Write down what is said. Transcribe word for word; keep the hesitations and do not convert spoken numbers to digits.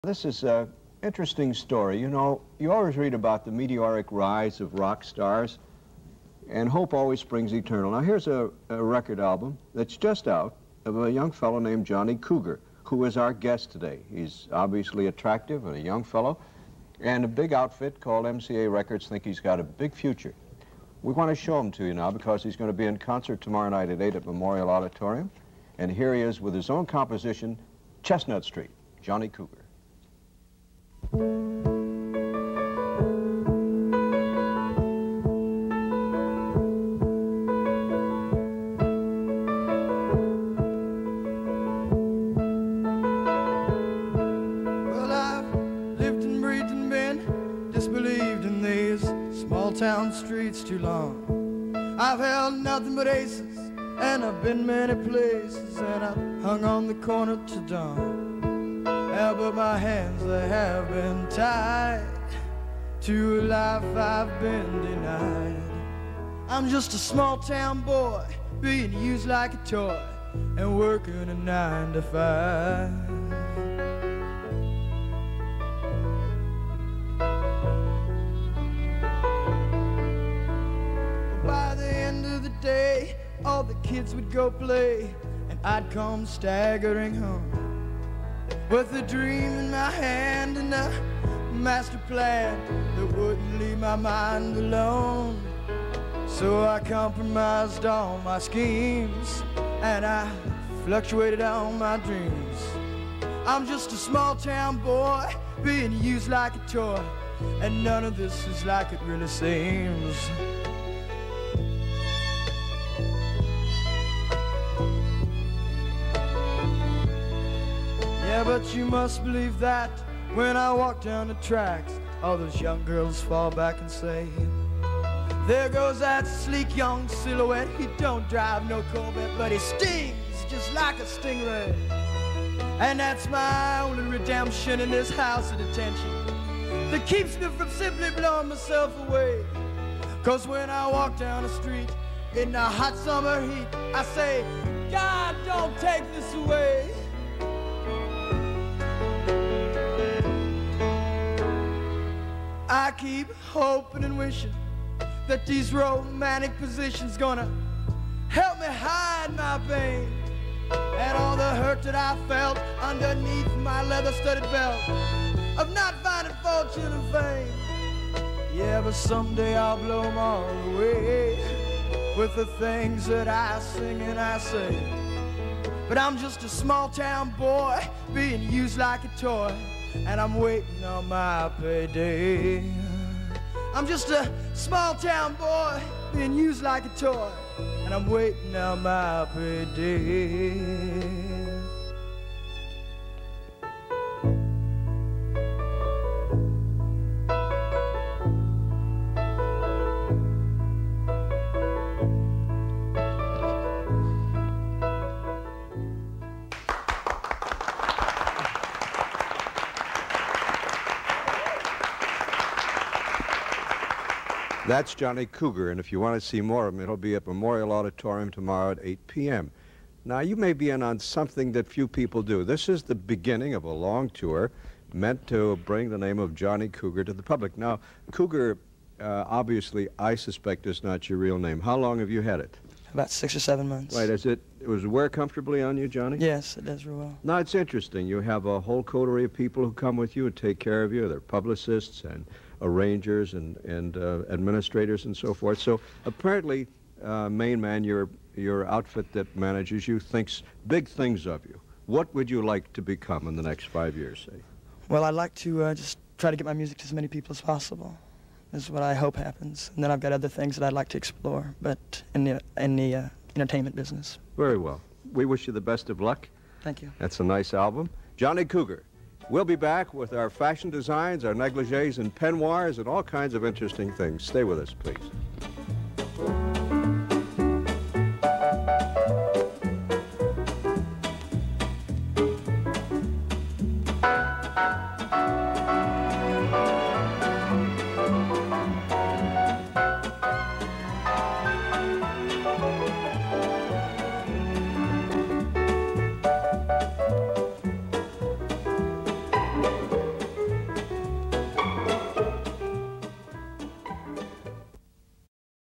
This is an interesting story. You know, you always read about the meteoric rise of rock stars, and hope always springs eternal. Now, here's a, a record album that's just out of a young fellow named Johnny Cougar, who is our guest today. He's obviously attractive and a young fellow, and a big outfit called M C A Records think he's got a big future. We want to show him to you now because he's going to be in concert tomorrow night at eight at Memorial Auditorium, and here he is with his own composition, Chestnut Street, Johnny Cougar. Disbelieved in these small town streets too long. I've held nothing but aces, and I've been many places, and I've hung on the corner to dawn. Yeah, but my hands, they have been tied to a life I've been denied. I'm just a small town boy, being used like a toy, and working a nine to five. Day, all the kids would go play, and I'd come staggering home with a dream in my hand and a master plan that wouldn't leave my mind alone. So I compromised all my schemes, and I fluctuated on my dreams. I'm just a small town boy, being used like a toy, and none of this is like it really seems. Yeah, but you must believe that when I walk down the tracks, all those young girls fall back and say, there goes that sleek young silhouette. He don't drive no Corvette, but he stings just like a stingray. And that's my only redemption in this house of detention that keeps me from simply blowing myself away. Cause when I walk down the street in the hot summer heat, I say, God, don't take this away. I keep hoping and wishing that these romantic positions gonna help me hide my pain and all the hurt that I felt underneath my leather-studded belt of not finding fortune and fame. Yeah, but someday I'll blow them all away with the things that I sing and I say. But I'm just a small town boy being used like a toy, and I'm waiting on my payday. I'm just a small town boy being used like a toy, and I'm waiting on my payday. That's Johnny Cougar, and if you want to see more of him, it'll be at Memorial Auditorium tomorrow at eight p m Now, you may be in on something that few people do. This is the beginning of a long tour meant to bring the name of Johnny Cougar to the public. Now, Cougar, uh, obviously, I suspect is not your real name. How long have you had it? About six or seven months. Right, is it, does it wear comfortably on you, Johnny? Yes, it does real well. Now, it's interesting. You have a whole coterie of people who come with you and take care of you. They're publicists and arrangers and, and uh, administrators and so forth. So apparently, uh, main man, your, your outfit that manages you thinks big things of you. What would you like to become in the next five years, say? Well, I'd like to uh, just try to get my music to as many people as possible. This is what I hope happens. And then I've got other things that I'd like to explore, but in the, in the uh, entertainment business. Very well. We wish you the best of luck. Thank you. That's a nice album. Johnny Cougar. We'll be back with our fashion designs, our negligees and peignoirs, and all kinds of interesting things. Stay with us, please.